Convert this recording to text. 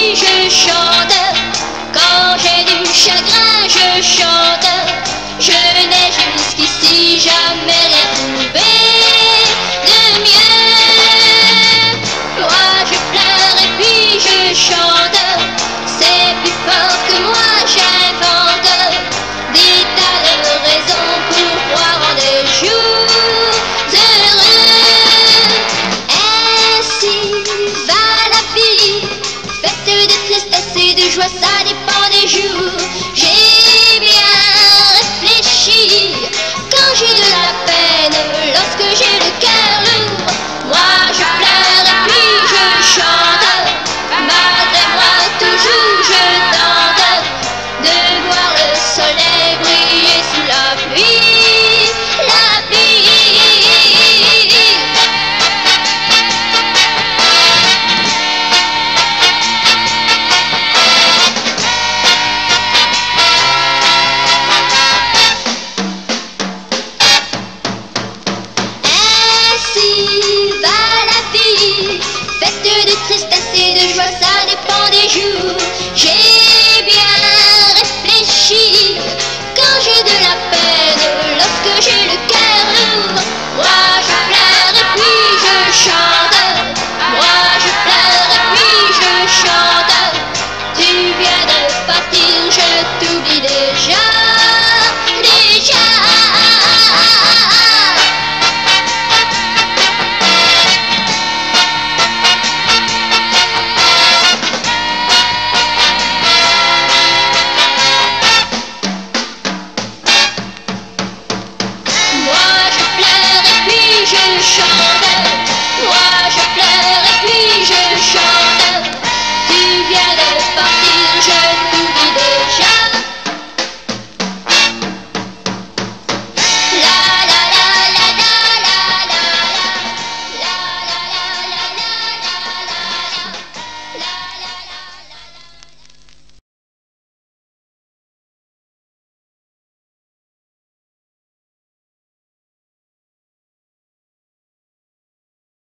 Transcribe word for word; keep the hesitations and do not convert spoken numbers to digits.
pluie, je chante. Quand j'ai du chagrin, je chante. Je n'ai jusqu'ici jamais rien trouvé de mieux. Moi je pleure et puis je chante. C'est plus fort que moi, j'invente des tas de raisons pour croire en des jours heureux. Ainsi va la vie, faite de tristesse et de joie, ça dépend des jours. J'ai bien réfléchi quand j'ai de la peine, lorsque j'ai le cœur lourd. Moi je pleure et puis je chante. Malgré moi toujours je tente de voir le soleil briller sous la pluie, la pluie. Ainsi va la vie, faite de tristesse et de joie, ça dépend des jours. J'ai